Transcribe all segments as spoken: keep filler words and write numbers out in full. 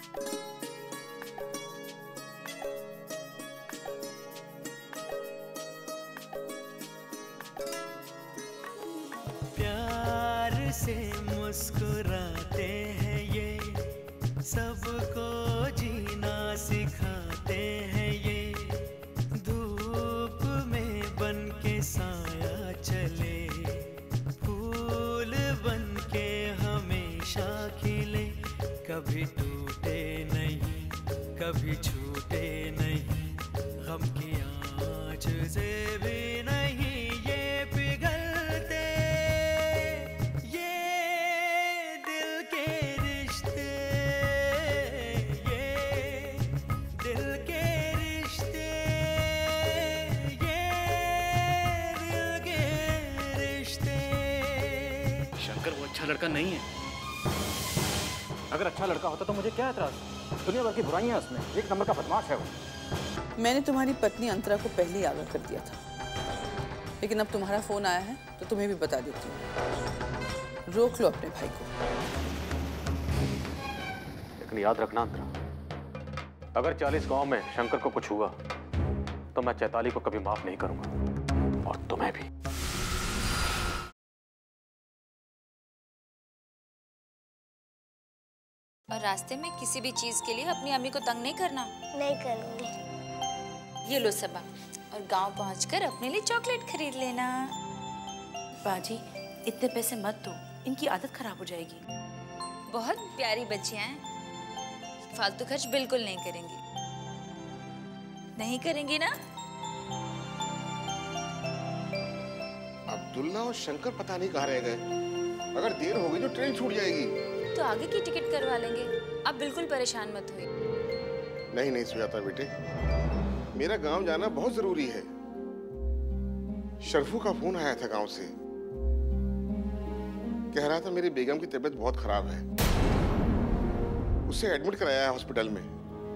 प्यार से मुस्कुराते हैं ये, सबको जीना सिखाते हैं ये। धूप में बन के साया चले, फूल बन के हमेशा खिले। कभी टूटे नहीं, कभी छूटे नहीं, गम की आँच से भी नहीं ये पिघलते। ये दिल के रिश्ते, ये दिल के रिश्ते, ये दिल के रिश्ते। शंकर वो अच्छा लड़का नहीं है। अगर अच्छा लड़का होता तो मुझे क्या एतराज? दुनिया भर की बुराइयां हैं उसमें, एक नंबर का बदमाश है वो। मैंने तुम्हारी पत्नी अंतरा को पहले ही आगाह कर दिया था, लेकिन अब तुम्हारा फोन आया है तो तुम्हें भी बता देती हूँ। रोक लो अपने भाई को। लेकिन याद रखना अंतरा, अगर चालीस गांव में शंकर को कुछ हुआ तो मैं चैताली को कभी माफ नहीं करूंगा, और तुम्हें भी। और रास्ते में किसी भी चीज के लिए अपनी अम्मी को तंग नहीं करना। नहीं करूंगी। ये लो सबा, और गांव पहुंचकर अपने लिए चॉकलेट खरीद लेना। बाजी इतने पैसे मत दो, इनकी आदत खराब हो जाएगी। बहुत प्यारी बच्चियां हैं, फालतू खर्च बिल्कुल नहीं करेंगी। नहीं करेंगी ना? अब्दुल्ला और शंकर पता नहीं कहाँ रह गए। अगर देर हो गई तो ट्रेन छूट जाएगी। तो आगे की टिकट करवा लेंगे, आप बिल्कुल परेशान मत होइए। नहीं नहीं सुजाता बेटे, मेरा गांव जाना बहुत जरूरी है। शर्फू का फोन आया था गांव से, कह रहा था मेरी बेगम की तबीयत बहुत खराब है, उसे एडमिट कराया है हॉस्पिटल में।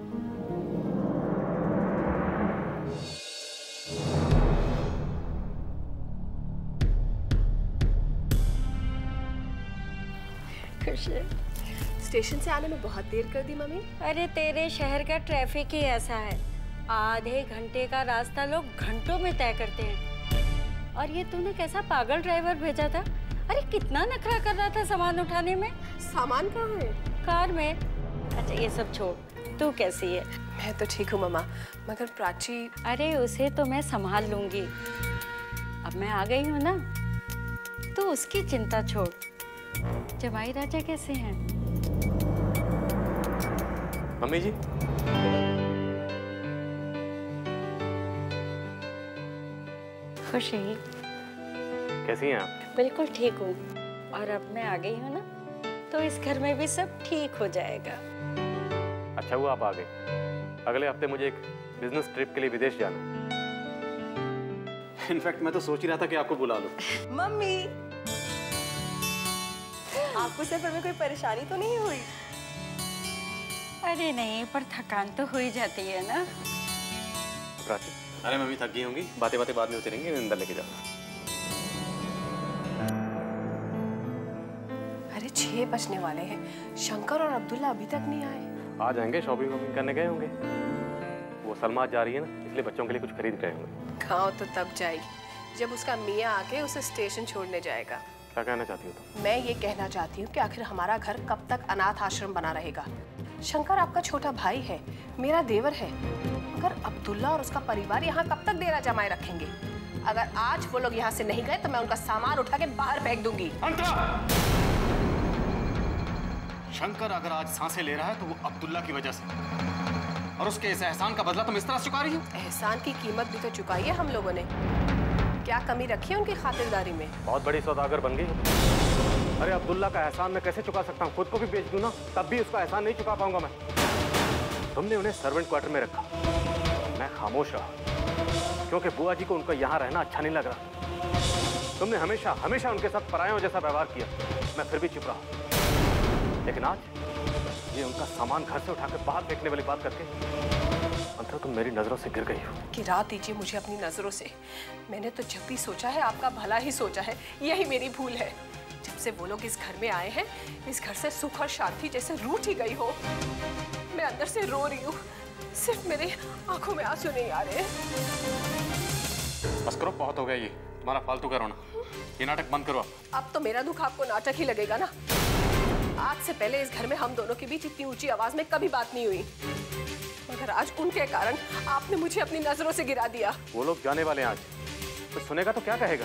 खुशी, स्टेशन से आने में बहुत देर कर दी मम्मी। अरे तेरे शहर का ट्रैफिक ही ऐसा है, आधे घंटे का रास्ता लोग घंटों में तय करते हैं। और ये तूने कैसा पागल ड्राइवर भेजा था? अरे कितना नखरा कर रहा था सामान उठाने में। सामान कहाँ है? कार में। अच्छा ये सब छोड़, तू कैसी है? मैं तो ठीक हूँ मम्मा, मगर प्राची। अरे उसे तो मैं संभाल लूंगी, अब मैं आ गई हूँ ना, तो उसकी चिंता छोड़। जमाई राजा कैसे हैं? मम्मी जी, खुशी कैसी हैं आप? बिल्कुल ठीक हूँ, और अब मैं आ गई हूँ ना, तो इस घर में भी सब ठीक हो जाएगा। अच्छा हुआ आप आ गए। अगले हफ्ते मुझे एक बिजनेस ट्रिप के लिए विदेश जाना है। इनफैक्ट मैं तो सोच ही रहा था कि आपको बुला लूं। मम्मी, आपको सफर में कोई परेशानी तो नहीं हुई? अरे नहीं, पर थकान तो हो ही जाती है ना। प्राची, अरे मम्मी थक गई होंगी, बातें बातें बाद में होती रहेंगी, अंदर लेके जाओ। अरे छह बजने वाले हैं, शंकर और अब्दुल्ला अभी तक नहीं आए। आ जाएंगे, शॉपिंग वॉपिंग करने गए होंगे। वो सलमा जा रही है ना, इसलिए बच्चों के लिए कुछ खरीद गए होंगे। गाँव तो तब जाएगी जब उसका मियाँ आके उसे स्टेशन छोड़ने जाएगा। क्या कहना चाहती हो तुम? मैं ये कहना चाहती हूँ कि आखिर हमारा घर कब तक अनाथ आश्रम बना रहेगा। शंकर आपका छोटा भाई है, मेरा देवर है, मगर अब्दुल्ला और उसका परिवार यहाँ कब तक डेरा जमाए रखेंगे? अगर आज वो लोग यहाँ से नहीं गए तो मैं उनका सामान उठा के बाहर फेंक दूंगी। शंकर अगर आज सांसें ले रहा है तो वो अब्दुल्ला की वजह से, और उसके इस एहसान का बदला तुम इस तरह चुका रही हो। एहसान की कीमत भी तो चुकाई है हम लोगों ने, क्या कमी रखी है उनकी खातिरदारी में? बहुत बड़ी सौदागर बन गई। अरे अब्दुल्ला का एहसान मैं कैसे चुका सकता हूँ? खुद को भी बेच दूं ना, तब भी उसका एहसान नहीं चुका पाऊंगा मैं। तुमने उन्हें सर्वेंट क्वार्टर में रखा, मैं खामोश रहा, क्योंकि बुआ जी को उनका यहाँ रहना अच्छा नहीं लग रहा। तुमने हमेशा हमेशा उनके साथ परायों जैसा व्यवहार किया, मैं फिर भी चुप रहा। लेकिन आज ये उनका सामान घर से उठा के बाहर फेंकने वाली बात करके अंतरा तुम मेरी नजरों से गिर गई हो। गिरा दीजिए मुझे अपनी नजरों से। मैंने तो जब भी सोचा है आपका भला ही सोचा है, यही मेरी भूल है। जब से वो लोग इस घर में आए हैं, इस घर से सुख और शांति जैसे रूठ ही गई हो। मैं अंदर से रो रही हूँ, सिर्फ मेरे आंखों में आंसू नहीं आ रहे। बस करो, बहुत हो गया ये तुम्हारा फालतू का रोना। ये नाटक बंद करो। अब तो मेरा दुख आपको नाटक ही लगेगा ना। आज से पहले इस घर में हम दोनों के बीच इतनी ऊंची आवाज में कभी बात नहीं हुई, मगर आज उनके कारण आपने मुझे अपनी नजरों से गिरा दिया। वो लोग जाने वाले हैं आज, कुछ सुनेगा तो क्या कहेगा?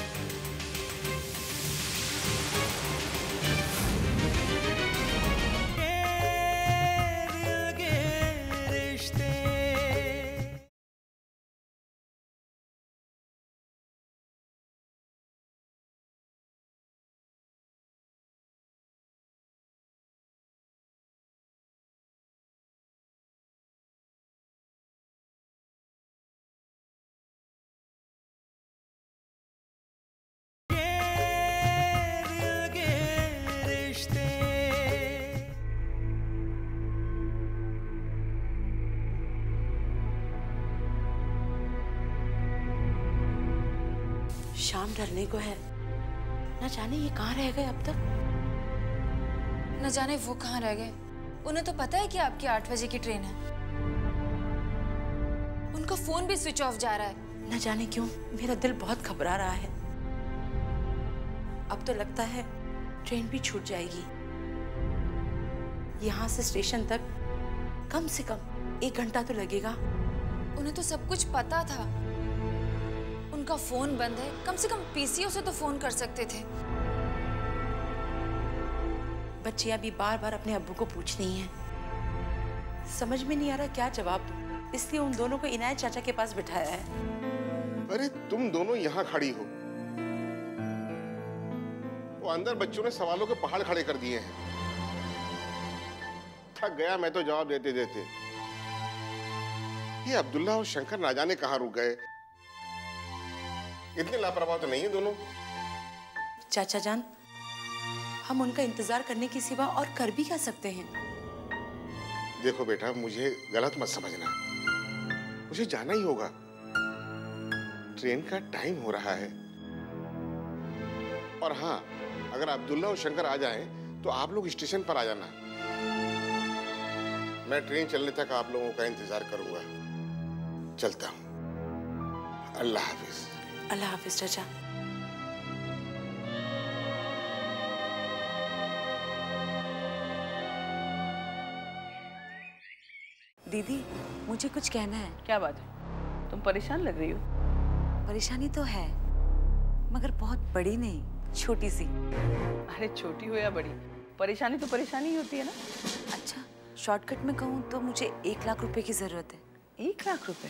शाम ढलने को है, न जाने ये कहाँ रह गए अब तक। न जाने वो कहाँ रह गए। उन्हें तो पता है कि आपकी आठ बजे की ट्रेन है। उनका फोन भी स्विच ऑफ जा रहा है। न जाने क्यों मेरा दिल बहुत घबरा रहा है। अब तो लगता है ट्रेन भी छूट जाएगी। यहाँ से स्टेशन तक कम से कम एक घंटा तो लगेगा। उन्हें तो सब कुछ पता था। उनका फोन बंद है, कम से कम पीसीओ से तो फोन कर सकते थे। बच्चियां भी बार बार अपने अब्बू को पूछ रही हैं। समझ में नहीं आ रहा क्या जवाब दूं, इसलिए उन दोनों को इनायत चाचा के पास बिठाया है। अरे तुम दोनों यहाँ खड़ी हो, वो अंदर बच्चों ने सवालों के पहाड़ खड़े कर दिए हैं। थक गया मैं तो जवाब देते देते। ये अब्दुल्ला और शंकर ना जाने कहाँ रुक गए। इतने लापरवाह तो नहीं है दोनों। चाचा जान, हम उनका इंतजार करने के सिवा और कर भी क्या सकते हैं? देखो बेटा, मुझे गलत मत समझना, मुझे जाना ही होगा। ट्रेन का टाइम हो रहा है। और हाँ, अगर अब्दुल्ला और शंकर आ जाएं, तो आप लोग स्टेशन पर आ जाना। मैं ट्रेन चलने तक आप लोगों का इंतजार करूंगा। चलता हूं। अल्लाह हाफिज। अल्लाह हाफिज चाचा। दीदी, मुझे कुछ कहना है। क्या बात है? तुम परेशान लग रही हो। परेशानी तो है, मगर बहुत बड़ी नहीं, छोटी सी। अरे छोटी हो या बड़ी, परेशानी तो परेशानी ही होती है ना। अच्छा, शॉर्टकट में कहूँ तो मुझे एक लाख रुपए की जरूरत है। एक लाख रुपए?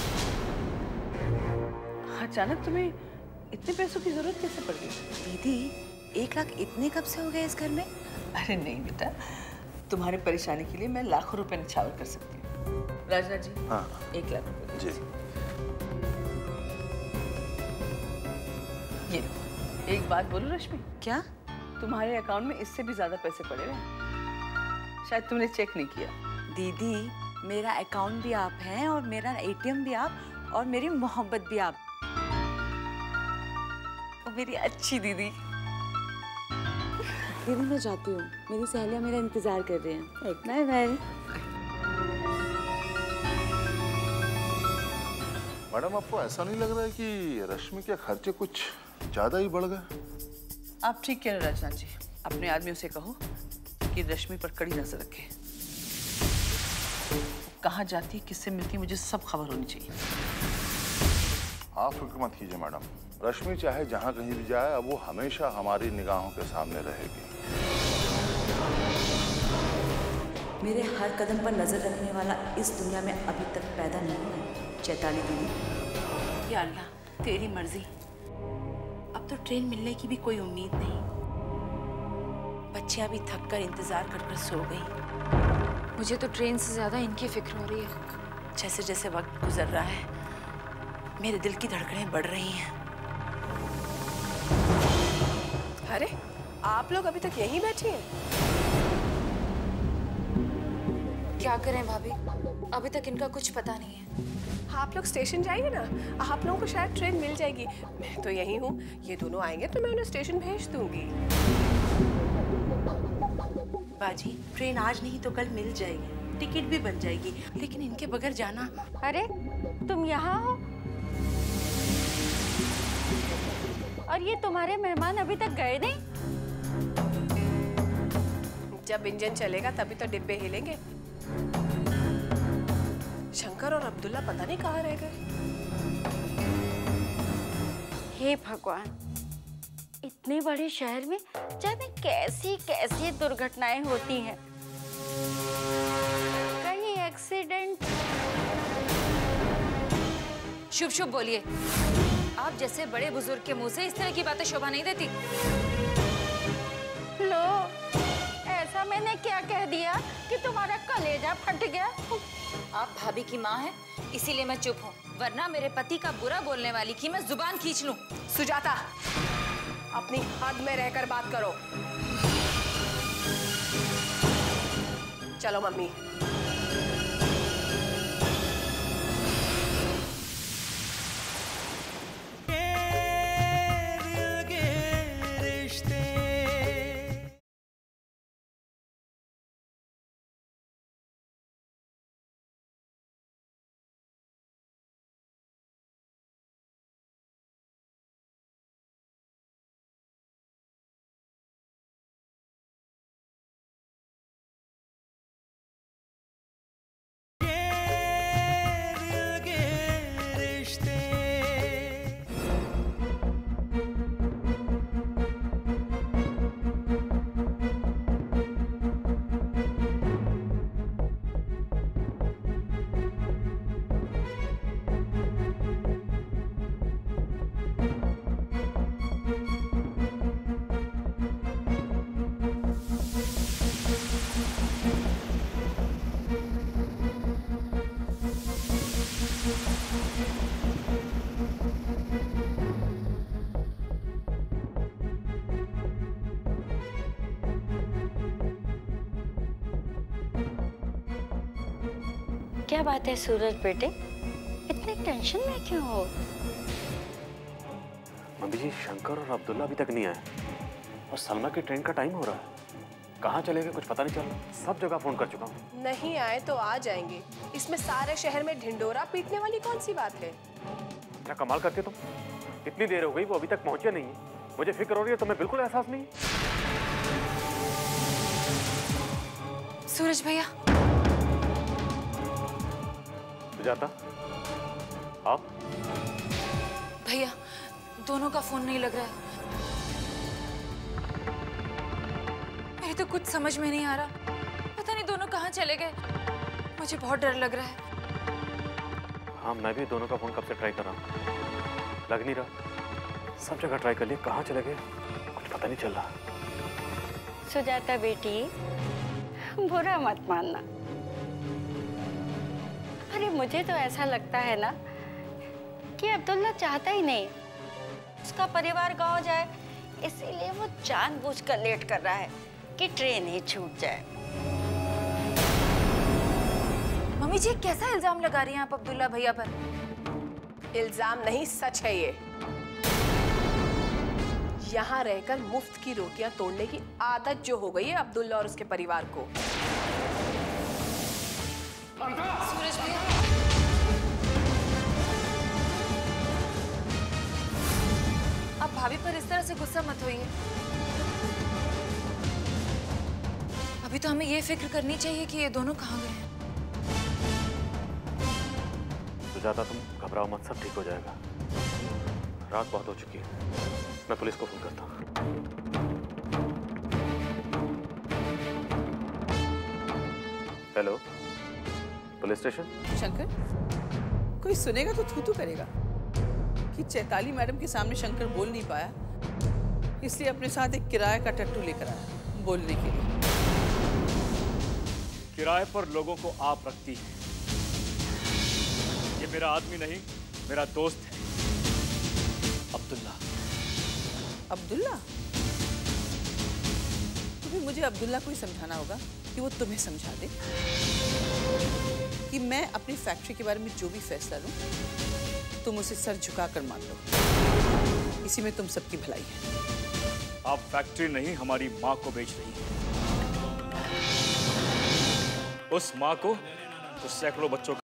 अचानक तुम्हें इतने पैसों की जरूरत कैसे पड़ गई? दीदी, एक लाख इतने कब से हो गए इस घर में? अरे नहीं बेटा, तुम्हारी परेशानी के लिए मैं लाखों रुपए निछावर कर सकती हूँ। राजना जी, हाँ, एक लाख रुपए जी। ये लो। एक बात बोलूं रश्मि? क्या? तुम्हारे अकाउंट में इससे भी ज्यादा पैसे पड़े हैं, शायद तुमने चेक नहीं किया। दीदी, मेरा अकाउंट भी आप हैं और मेरा एटीएम भी आप और मेरी मोहब्बत भी आप। और मेरी अच्छी दीदी। दीदी मैं जाती हूँ, मेरी सहेलियाँ मेरा इंतजार कर रही हैं। Bye bye. मैडम, आपको ऐसा नहीं लग रहा है कि रश्मि के खर्चे कुछ ज्यादा ही बढ़ गए? आप ठीक कह रहे हो राजना जी। अपने आदमियों से कहो कि रश्मि पर कड़ी नजर रखे। कहाँ जाती, किससे मिलती, मुझे सब खबर होनी चाहिए। आप फिक्र मत कीजिए मैडम, रश्मि चाहे जहाँ कहीं भी जाए, अब वो हमेशा हमारी निगाहों के सामने रहेगी। मेरे हर कदम पर नजर रखने वाला इस दुनिया में अभी तक पैदा नहीं हुआ। चैताली दीदी, या अल्लाह तेरी मर्जी। अब तो ट्रेन मिलने की भी कोई उम्मीद नहीं। बच्चियां भी थक कर इंतजार कर कर सो गई। मुझे तो ट्रेन से ज्यादा इनकी फिक्र हो रही है। जैसे जैसे वक्त गुजर रहा है, मेरे दिल की धड़कनें बढ़ रही हैं। अरे, आप लोग अभी तक यहीं बैठे हैं? क्या करें भाभी, अभी तक इनका कुछ पता नहीं है। आप लोग स्टेशन जाइए ना, आप लोगों को शायद ट्रेन मिल जाएगी। मैं तो यहीं हूँ, ये दोनों आएंगे तो मैं उन्हें स्टेशन भेज दूंगी। बाजी, ट्रेन आज नहीं तो कल मिल जाएगी। टिकट भी बन जाएगी, लेकिन इनके बगैर जाना। अरे तुम यहाँ हो और ये तुम्हारे मेहमान अभी तक गए नहीं? जब इंजन चलेगा तभी तो डिब्बे हिलेंगे। शंकर और अब्दुल्ला पता नहीं कहाँ रह गए। हे भगवान, इतने बड़े शहर में जाने कैसी कैसी दुर्घटनाएं होती हैं। कहीं एक्सीडेंट। शुभ शुभ बोलिए। आप जैसे बड़े बुजुर्ग के मुंह से इस तरह की बातें शोभा नहीं देती। लो, ऐसा मैंने क्या कह दिया कि तुम्हारा कलेजा फट गया? आप भाभी की माँ हैं, इसीलिए मैं चुप हूँ, वरना मेरे पति का बुरा बोलने वाली की मैं जुबान खींच लूं। सुजाता, अपनी हद में रहकर बात करो। चलो मम्मी। क्या बात है सूरज बेटे, इतने टेंशन में क्यों हो? मम्मी जी, शंकर और अब्दुल्ला अभी तक नहीं आए और सलमा की ट्रेन का टाइम हो रहा है। कहाँ चले गए कुछ पता नहीं चल रहा। सब जगह फोन कर चुका हूँ। नहीं आए तो आ जाएंगे, इसमें सारे शहर में ढिंडोरा पीटने वाली कौन सी बात है? क्या कमाल करते तुम, इतनी देर हो गई वो अभी तक पहुंचे नहीं। मुझे फिक्र हो रही है, तुम्हें बिल्कुल एहसास नहीं। सूरज भैया। सुजाता, आप? भैया, दोनों का फोन नहीं लग रहा है। मेरे तो कुछ समझ में नहीं आ रहा, पता नहीं दोनों कहाँ चले गए। मुझे बहुत डर लग रहा है। हाँ, मैं भी दोनों का फोन कब से ट्राई कर रहा हूँ, लग नहीं रहा। सब जगह ट्राई कर लिया, कहाँ चले गए कुछ पता नहीं चल रहा। सुजाता बेटी, बुरा मत मानना। अरे मुझे तो ऐसा लगता है ना कि अब्दुल्ला चाहता ही नहीं उसका परिवार गांव जाए, इसीलिए वो जानबूझकर लेट कर रहा है कि ट्रेन ही छूट जाए। मम्मी जी, कैसा इल्जाम लगा रही हैं आप अब्दुल्ला भैया पर? इल्जाम नहीं, सच है ये। यहाँ रहकर मुफ्त की रोटियां तोड़ने की आदत जो हो गई है अब्दुल्ला और उसके परिवार को। सूरज भैया, आप भाभी पर इस तरह से गुस्सा मत होइए। अभी तो हमें ये फिक्र करनी चाहिए कि ये दोनों कहाँ गए हैं। सुजाता, तुम घबराओ मत, सब ठीक हो जाएगा। रात बहुत हो चुकी है, मैं पुलिस को फोन करता हूँ। Hello, police station. शंकर, कोई सुनेगा तो थू थू करेगा कि चैताली मैडम के सामने शंकर बोल नहीं पाया, इसलिए अपने साथ एक किराए का टट्टू लेकर आया बोलने के लिए। किराए पर लोगों को आप रखती हैं। ये मेरा आदमी नहीं, मेरा दोस्त है, अब्दुल्ला। अब्दुल्ला? तो फिर मुझे अब्दुल्ला को ही समझाना होगा कि वो तुम्हें समझा दे कि मैं अपनी फैक्ट्री के बारे में जो भी फैसला लूं, तुम उसे सर झुकाकर मान लो। इसी में तुम सबकी भलाई है। आप फैक्ट्री नहीं, हमारी माँ को बेच रही हैं। उस माँ को जो सैकड़ों बच्चों